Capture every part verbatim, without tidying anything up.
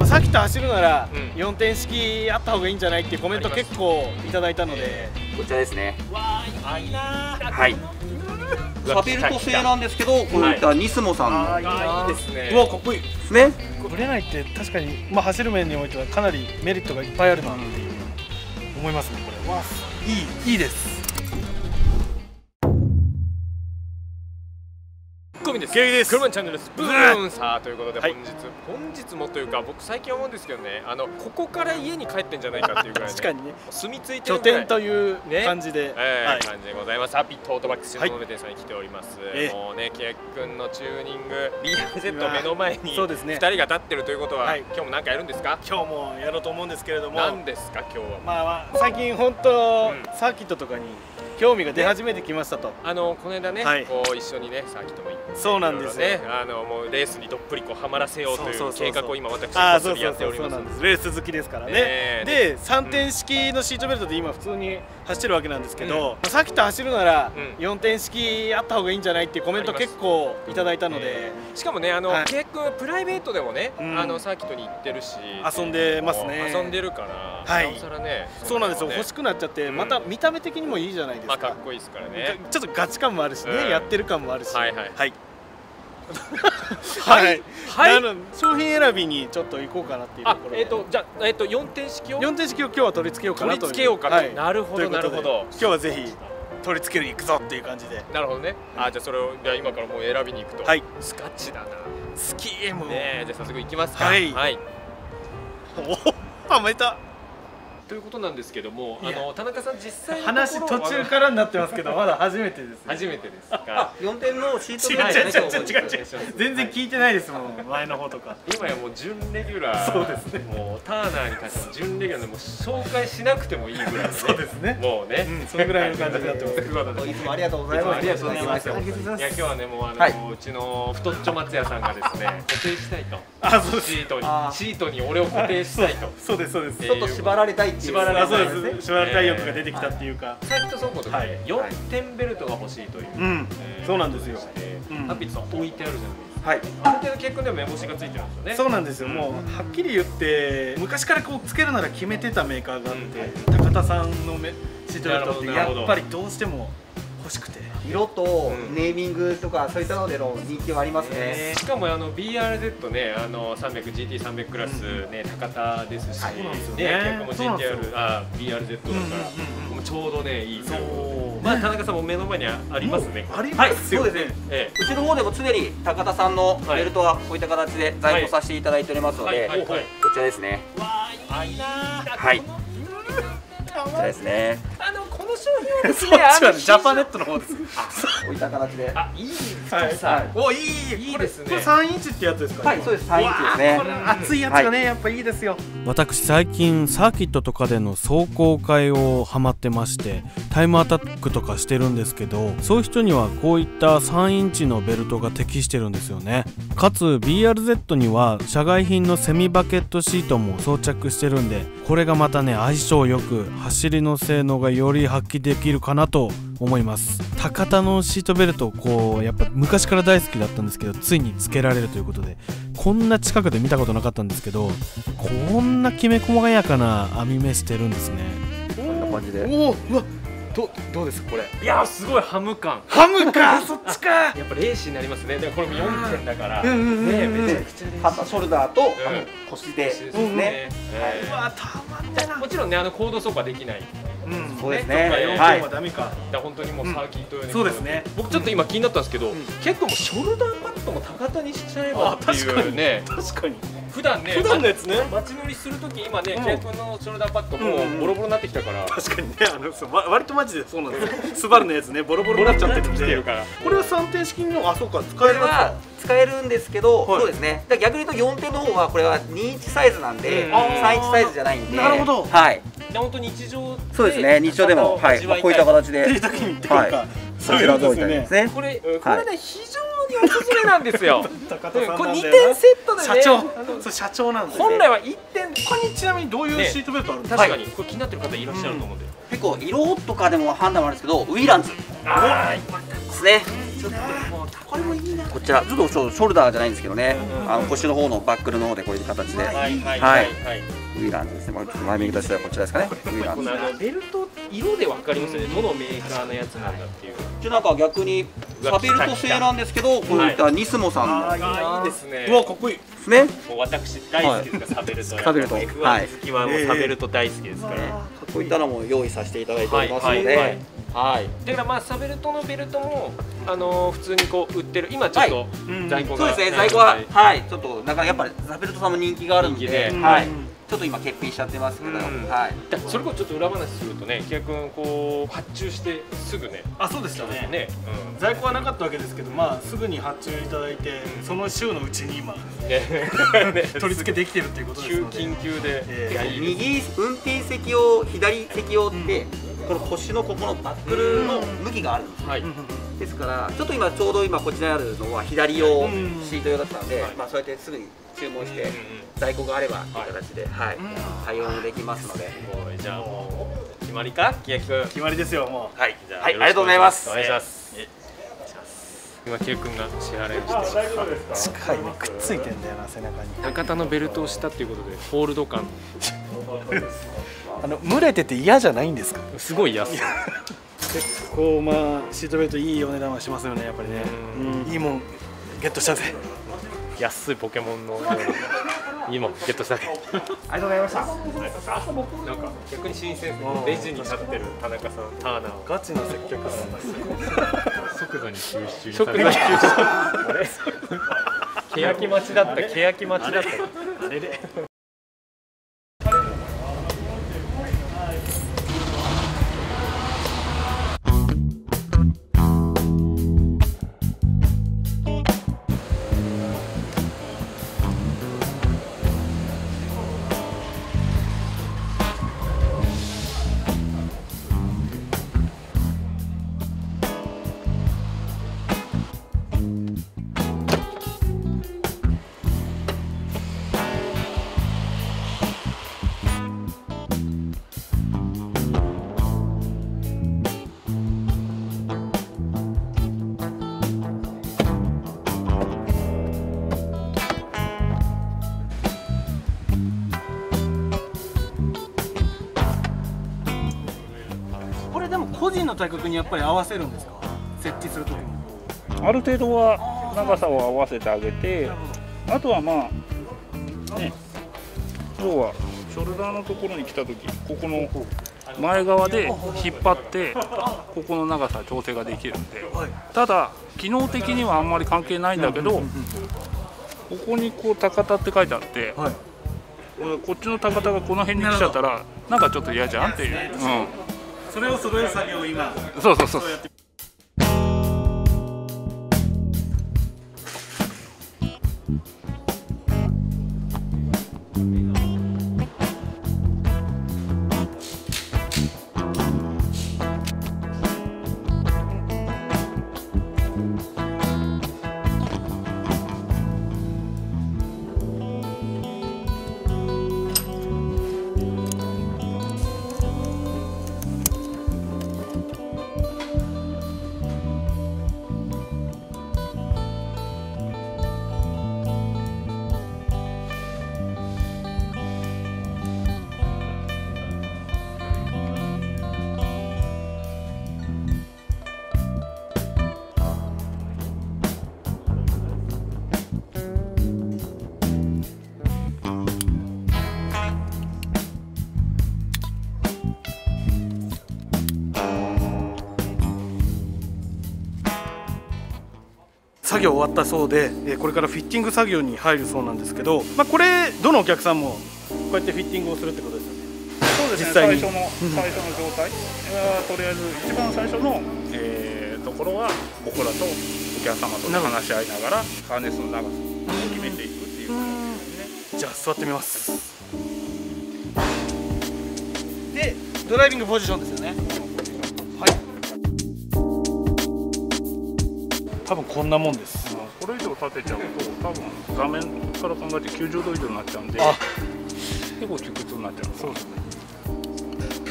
さっきと走るならうんよんてん式あった方がいいんじゃないっていうコメント結構いただいたので、 こちらですね。 わーいいなー。 はい。サベルト製なんですけど、こういったニスモさんのあーいいですね。 うわかっこいい。 ですね。 ブレないって確かに、まあ、走る面においてはかなりメリットがいっぱいあるなっていう思いますね。これわいいいいです。 コミです。 ケイです。 車チャンネルスプーンさあということで本日、本日もというか僕最近思うんですけどね、あのここから家に帰ってんじゃないかっていうぐらい、ね、 確かにね住み着いてる拠ぐらい点という感じで、 ねえーはい、 感じでございます。ハピットオートバックスの店さんに来ております。 えー、 もうねケイ君のチューニング ビーアールゼット 目の前にそうですねふたりが立ってるということは、 はい、 今日も何かやるんですか？ 今日もやろうと思うんですけれども、 何ですか今日は？ まあ、まあ、最近本当、 うん、 サーキットとかに興味が出始めてきましたと。 あのこの間ね、はい、こう一緒にねサーキットも行って、 そうなんですね。 あのもうレースにどっぷりこうはまらせようという計画を今私はこっそりやっております。 レース好きですからね。ねでさんてん式のシートベルトで今普通に走ってるわけなんですけど、うん、さっきと走るならよんてん式あった方がいいんじゃないっていうコメント結構いただいたので、 しかもねあの、はい、結構プライベートでもね、うん、あのサーキットに行ってるし遊んでますね。 遊んでるから、 はい、 なおさらね、 そうなんですよ。欲しくなっちゃって、また見た目的にもいいじゃないですか。 まあかっこいいですからね。 ちょっとガチ感もあるしね、やってる感もあるし。はいはいはい。はい。はい。商品選びにちょっと行こうかなっていうところ。 えっとじゃえっとよんてん式をよんてん式を今日は取り付けようかなと。 取り付けようかと。なるほどなるほど。 今日はぜひ取り付けるに行くぞっていう感じで。 なるほどね。あじゃあそれをじゃあ今からもう選びに行くと。はい。スカッチだな。 好きもう。 ねじゃあ早速行きますか。 はい。 はい。 お、はめた。 ということなんですけども、あの田中さん実際の話途中からになってますけど、まだ初めてです。 初めてですか。 よんてんのシートベルト。違う違う違う違う違う。全然聞いてないですもん。前の方とか。 今やもう準レギュラー。そうですね。もうターナーに関しても準レギュラーでも紹介しなくてもいいぐらい。 そうですね。 もうね。 そのぐらいの感じになってます。 いつもありがとうございます。 ありがとうございます。いや今日はねもうあのうちの太っちょ松屋さんがですね固定したいと。あそうシートにシートに俺を固定したいと。 そうですそうです。 ちょっと縛られたいっていう。 縛られたいです。縛られたい欲が出てきたっていうか、 サーキット走行とかねよんてんベルトが欲しいという、 そうなんですよ。 ハピッツさん置いてあるじゃないですか。はい。ある程度結構でも目星がついてるんですよね。 そうなんですよ。もうはっきり言って昔からこうつけるなら決めてたメーカーがあって、高田さんのシートベルトってやっぱりどうしても欲しくて。 色とネーミングとかそういったのでの人気はありますね。 しかもあの ビーアールゼット ね、あの さんびゃくジーティーさんびゃく クラスね高田ですし、ね結構も ジーティーアール あ ビーアールゼット だからもうちょうどねいい。まあ田中さんも目の前にありますね。 ありますよ。そうですね。うちの方でも常に高田さんのベルトはこういった形で在庫させていただいておりますので、こちらですね。はい。こちらですね。 あのこの商品はですね、あのジャパネットの方です。 こういった形で。 あ、いい太さ。 お、いい、いいですね。これさんインチってやつですか。 はい、そうです。さんインチですね。 これ熱いやつがね、やっぱいいですよ。 私最近サーキットとかでの走行会をハマってまして、タイムアタックとかしてるんですけど、そういう人にはこういったさんインチのベルトが適してるんですよね。かつ ビーアールゼット には社外品のセミバケットシートも装着してるんで、これがまたね相性よく走りの性能がより発揮できるかなと思います。高田のシートベルトをこうやっぱ昔から大好きだったんですけど、ついにつけられるということでこんな近くで見たことなかったんですけど、こんなきめ細やかな網目してるんですね。 こんな感じで。 おお、うわ、どどうですかこれ。 いやすごいハム感。 ハムかそっちか。 やっぱレーシーになりますね。でこれもよんてんだからねめちゃくちゃレーシー。 肩ショルダーと腰でですね。 うわたまんないな。 もちろんねあのコード走行できない。 そうですね。 はい。ダメか。 本当にもうサーキット用に。 そうですね。 僕ちょっと今気になったんですけど、結構もうショルダーパッドも高田にしちゃえばっていうね。 確かに。 普段ね、 普段のやつね。 街乗りするとき今ね、ケイ君のショルダーパッドもボロボロになってきたから。 確かにね、あの割とマジでそうなんですよ。スバルのやつね、ボロボロになっちゃってるから。これはさんてん式の、あ、そうか、使えるか。 使えるんですけど、そうですね。逆に言うとよんてんの方はこれはにインチサイズなんで、さんインチサイズじゃないんで。 なるほど。 はい。 本当日常そうですね。日常でもはい、こういった形で。 はい。 そういうことですね。 これこれね非常におすすめなんですよ。これにてんセットでね。 社長。それ社長なんです。 本来はいってん。 ここにちなみにどういうシートベルトあるんですか。 確かにこれ気になってる方いらっしゃると思うんで。 結構色とかでも判断もあるんですけど、ウィランズですね。こちょっともうこれもいいな。こちらちょっとショルダーじゃないんですけどね、あの腰の方のバックルの方でこういう形で、はい、ウィーランズですね。前見としてはこちらですかね。ウィーランズ。 ベルト色でわかりますよね。どのメーカーのやつなんだっていう。 じゃなんか逆にサベルト製なんですけど、こういったニスモさんの。 ああいいですね。 うわかっこいいですね。 もう私大好きですからサベルト。 サベルト。 エフワン好きはもうサベルト大好きですから。 こういったのも用意させていただいておりますので。はい。 だからまあサベルトのベルトもあの普通にこう売ってる。今ちょっと在庫が。 そうですね。在庫ははいちょっとなんかやっぱりサベルトさんも人気があるんで、はい。ちょっと今欠品しちゃってますけど、はい。 それこそちょっと裏話するとね、木屋君こう発注してすぐね。 あ、そうでしたね。ね、在庫はなかったわけですけど、まあすぐに発注いただいて、その週のうちに今取り付けできてるっていうことですので。 緊急で。 右運転席用、左席用ってこの腰のここのバックルの向きがあるんです。はい。ですからちょっと今ちょうど今こちらにあるのは左用シート用だったので、まあそうやってすぐに注文して在庫があればという形で、はい、対応できますので。 じゃあもう決まりか、木屋君。 決まりですよもう。はい、じゃあありがとうございます。 お願いします。今木屋君が支払いをしてます。近いね、くっついてんだよな背中に。 高田のベルトをしたっていうことでホールド感。 あの蒸れてて嫌じゃないんですか。 すごい安い。 結構まあシートベルトいいお値段はしますよねやっぱりね。いいもんゲットしたぜ。 安いポケモンのいいもんゲットしたぜ。 ありがとうございました。なんか逆に新鮮ですね。レジに立ってる田中さん、ターナーガチの接客です。 即座に救出。即座に救出。あれ？欅町だった。欅町だった。あれれ。 個人の体格にやっぱり合わせるんですか。設置するときもある程度は長さを合わせてあげて、あとはまあね、要はショルダーのところに来たとき、ここの前側で引っ張ってここの長さ調整ができるんで、ただ機能的にはあんまり関係ないんだけど、ここにこう高田って書いてあって、こっちの高田がこの辺に来ちゃったらなんかちょっと嫌じゃんっていう。うん、 それを揃える作業を今そうそうそう。 作業終わったそうで、これからフィッティング作業に入るそうなんですけど、まあ、これどのお客さんもこうやってフィッティングをするってことですよね。 そうですね。最初の最初の状態はとりあえず一番最初の、えー、ところは僕らとお客様と話し合いながらハーネスの長さを決めていくっていう感じですね。 じゃあ座ってみます。でドライビングポジションですよね。はい。多分こんなもんです。 これ以上立てちゃうと多分画面から考えてきゅうじゅうど以上になっちゃうんで結構窮屈になっちゃう。そうですね。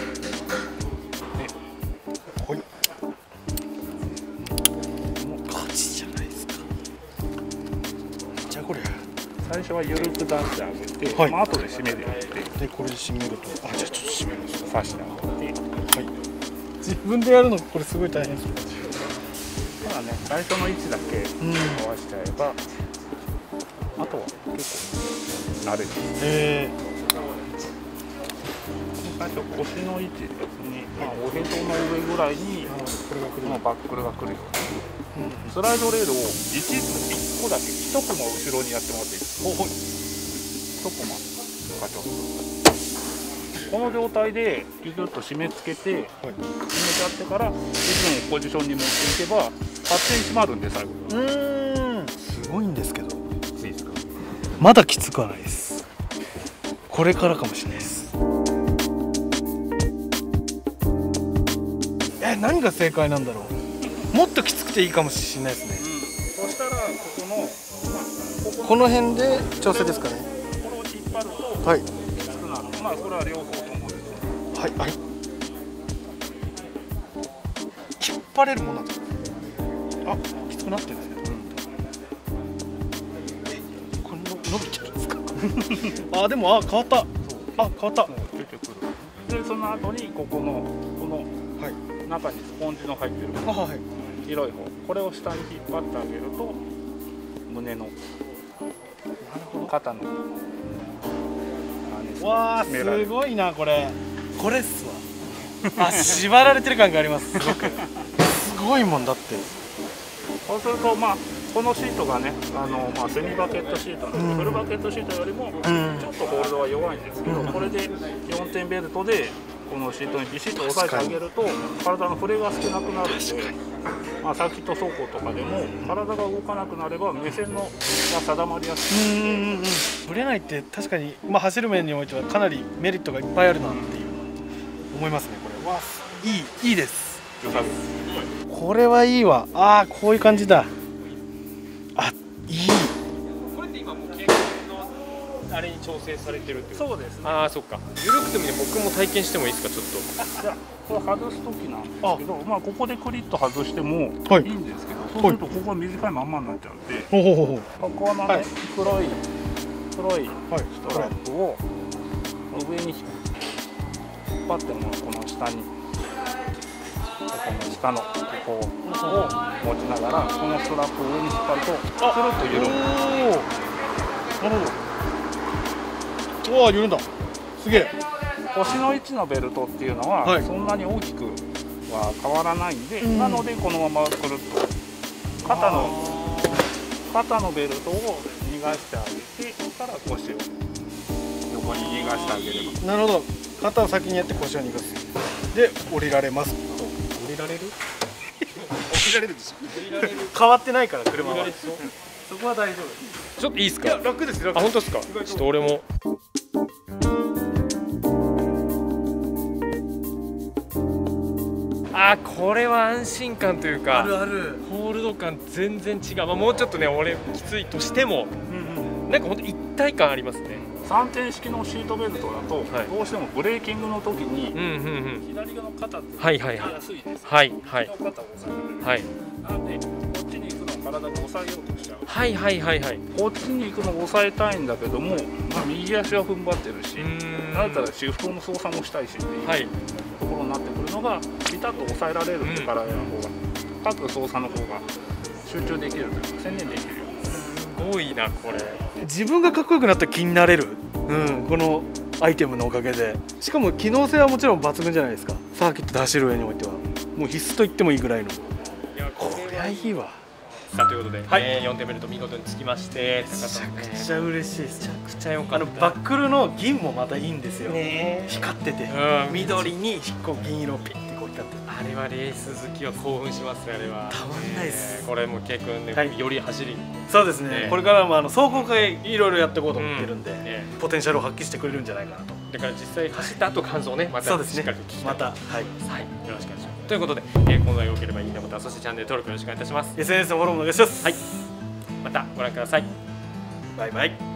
はい。もうガ初は緩く出してあげて、はい、まあ後で締めるようにして、 でこれで締めると、あ、じゃあちょっと締めます。 刺してあげて、 はい。自分でやるのこれすごい大変です。 ただね、最初の位置だけ合わせちゃえば、うん、あとは結構慣れる。へー。最初腰の位置に、まあ、おへその上ぐらいにこれが来るのバックルが来るように、うん、スライドレールをいちいっこだけいちコマ後ろにやってもらっていいですか。いちコマガチョッとこの状態でギュギュッと締め付けて、はい、締めちゃってからいつもポジションに持っていけば勝手に締まるんで最後。 うーん、すごいんですけど、 きついですか。 まだきつくはないです。これからかもしれないです。え、何が正解なんだろう。もっときつくていいかもしれないですね。うん、そしたらここの、まあ、 ここの辺で調整ですかね。 これを引っ張ると、 はい、 きつくなる。まあそれは両方ともです。 はいはい。引っ張れるもんなんですか。あ、きつくなってるんですね。うん、これ伸びてるんですか。あ、でもあ変わった。あ、変わった。 出てくる。でその後にここのこの、はい、中にスポンジの入ってる、はい、広い方、これを下に引っ張ってあげると胸の肩のわあ、すごいなこれ。これっすわ。あ、縛られてる感があります。すごくすごいもんだって。 そうするとまあこのシートがね、あのまあセミバケットシートなんで、うん、フルバケットシートよりもちょっとホールドは弱いんですけど、うん、これでよんてんベルトでこのシートにビシッと押さえてあげると体の触れが少なくなるんで、まあ、サーキット走行とかでも体が動かなくなれば目線のが定まりやすい。うんうんうん、 ぶれないって確かに、まあ、走る面においてはかなりメリットがいっぱいあるなっていう思いますね。これわいいいいです。これはいいわ。ああ、こういう感じだ。あ、いい。 これって今もう経験のあれに調整されてるってこと。 そうですね。 ああ、そっか。緩くてもね、僕も体験してもいいですか、ちょっと。 じゃあこれ外す時なんですけど、まあここでクリッと外してもいいんですけど、そうするとここは短いまんまになっちゃうんで、ほうほうほう、ここのね、はい、黒い黒いストラップを上に引っ張ってもこの下に、この下のここを持ちながらこのストラップを上に引っ張るとつるっと緩む。 なるほど。うわ、緩んだ。すげえ。 腰の位置のベルトっていうのは、はい、そんなに大きくは変わらないんで、うん、なのでこのままくるっと肩の肩のベルトを逃がしてあげてから腰を横に逃がしてあげれば。 なるほど。肩を先にやって腰を逃がす。で降りられます。降りられる？降りられるでしょ。変わってないから車は。そこは大丈夫。 ちょっといいですか？ いや、楽です。楽。 あ、本当ですか？ちょっと俺も。あ、これは安心感というか、 あるある、 ホールド感全然違う。まあ、もうちょっとね、俺きついとしても、うんうん、なんか本当一体感ありますね。 さんてん式のシートベルトだと、はい、どうしてもブレーキングの時に、うんうんうん、左の肩ってはいはいはい、 やすいです。 はいはい。 右の肩を押さえられる。 はい。 なんでこっちに行くのを体が押さえようとしちゃう。 はいはいはいはい。 こっちに行くのを抑えたいんだけども、まあ、右足は踏ん張ってるし、だったらシフトの操作もしたいしっていう、はい、ところになってくるのがビタッと抑えられるって体の方が、各操作の方が集中できるというか専念できるよ。 すごいなこれ。 自分がかっこよくなった気になれる、うん、このアイテムのおかげで。しかも機能性はもちろん抜群じゃないですか。サーキットで走る上においてはもう必須と言ってもいいぐらいの。いや、これはいいわ。 さあということで、はい、えー、よんてんベルト見事につきまして、 めちゃくちゃ嬉しいです。 めちゃくちゃ良かった。 あのバックルの銀もまたいいんですよ。ね、光ってて、うん、緑にこう銀色ピッてこう光って。 あれはレース好きは興奮しますね。あれはたまんないです、 えー、これも K 君ね、はい、より走り。 そうですね、えー、これからもあの走行会いろいろやっていこうと思ってるんで、うん、えー、ポテンシャルを発揮してくれるんじゃないかなと。 だから実際走った後感想をね、またしっかりと聞きたい。 また、はい、 はい、よろしくお願いします。ということで、えー、今度は良ければいいねボタン、そしてチャンネル登録よろしくお願いいたします。 エスエヌエス のフォローもお願いします。 はい、またご覧ください。 バイバイ。